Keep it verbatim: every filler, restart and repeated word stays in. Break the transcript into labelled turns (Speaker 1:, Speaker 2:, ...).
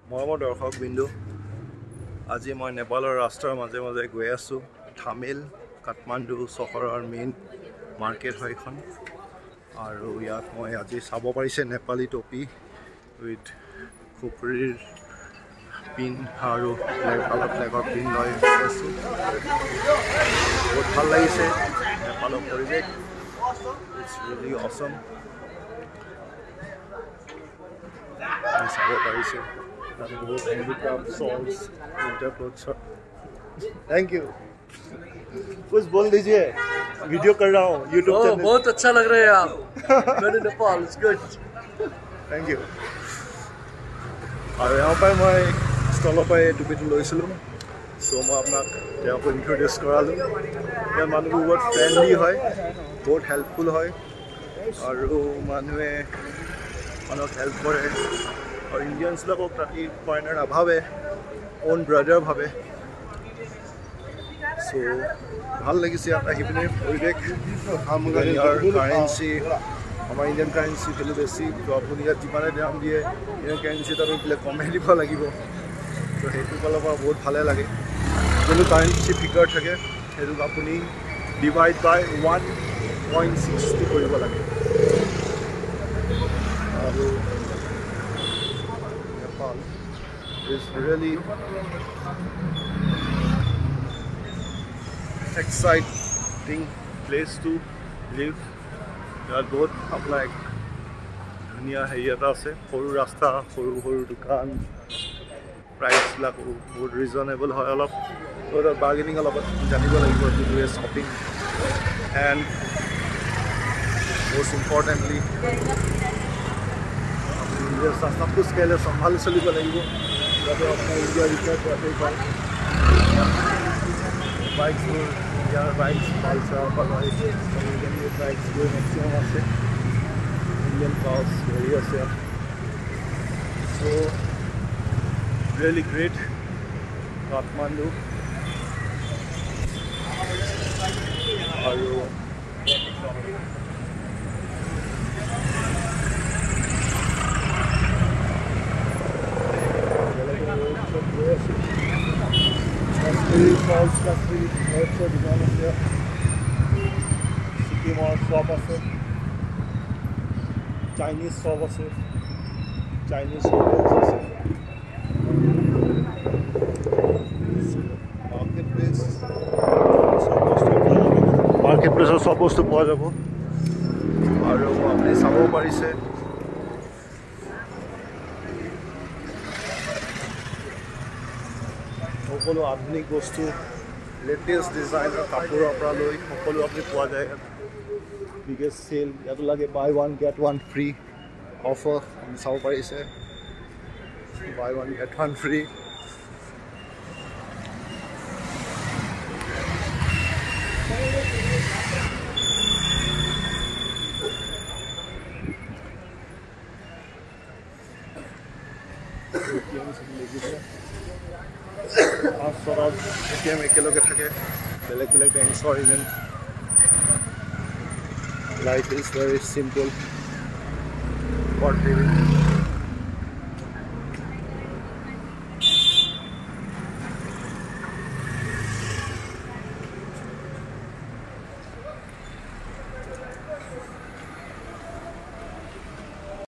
Speaker 1: মৰমৰ দৰ্শক বিন্দু আজি মই নেপালৰ ৰাষ্ট্ৰৰ মাজে মাজে গৈ আছোঁ থামিল কাঠমাণ্ডু চহৰৰ মেইন মাৰ্কেট হয় এখন আৰু ইয়াত মই আজি চাব পাৰিছে নেপালী টপি উইথ খুপৰিৰ পিন আৰু নেপালৰ ফ্লেগৰ পিন লৈ আছোঁ বহুত ভাল লাগিছে নেপালৰ পৰিৱেশ ইটছ ৰিয়েলি অসম চাব পাৰিছে थैंक यू कुछ बोल दीजिए वीडियो कर रहा हूँ यूट्यूब चैनल
Speaker 2: बहुत अच्छा लग रहा है आप मेरे Nepal it's good
Speaker 1: thank you और यहाँ पर मैं स्टॉलों पर टुपीटो লৈছিলোঁ सो मैं आपनाक তেওঁক ইন্ট্रोड्यूस কৰালোঁ ইয়াৰ মানুহবোৰ বহুত ফ্ৰেণ্ডলি হয় বহুত হেল্পফুল হয় আৰু মানুহে মানুহক হেল্প কৰে और इंडियंस लोग ताकि फॉरेनर अभावे ओन ब्रदर भावे सो ভাল লাগিছে ইয়াত আহি পিনে পৰিৱেশ ইয়াৰ কাৰেঞ্চি আমাৰ ইণ্ডিয়ান কাৰেঞ্চি ভেলু বেছি তো আপুনি ইয়াত যিমানে দাম দিয়ে ইণ্ডিয়ান কাৰেঞ্চিত আপুনি বোলে কমাই দিব লাগিব তো সেইটো ফালৰ পৰা বহুত ভালে লাগে যোনটো কাৰেঞ্চি ফিগাৰ থাকে সেইটোক আপুনি divide by one point sixty কৰিব লাগে আৰু is really exciting place to live. यार बहुत अपना एक दुनिया है ये रास्ते होरु रास्ता होरु होरु दुकान प्राइस लाख बहुत रिजनेबल है अलग और बार्गेनिंग अलग जानी को लगी तो do shopping and most importantly अपने सब कुछ के लिए संभाल चली को लगी तो अपना इंडिया रिकॉर्ड करते हैं बाइक्स यार बाइक्स पालसा बाइक्स इंडियन बाइक्स जो मैक्सिमम আছে इंडियन कार्स হেৰি আছে सो रियली ग्रेट काठमांडू আৰু फॉल्स का फ्री बहुत से दुकान है सिटी मॉल शॉप আছে चाइनीज शॉप আছে चाइनीज होटल्स আছে मार्केट प्लेस मार्केट प्लेसৰ সব বস্তু পোৱা যাব আৰু আপুনি চাব পাৰিছে সকলো আধুনিক বস্তু লেটেষ্ট ডিজাইনৰ কাপোৰৰ পৰা লৈ সকলো আপুনি পোৱা যায় বিগেষ্ট সেল ইয়াত লাগে buy one get one free offer আপুনি চাব পাৰিছে buy one get one free একেলগে থাকে বেলেগ বেলেগ বেংকৰ event life is very simple for living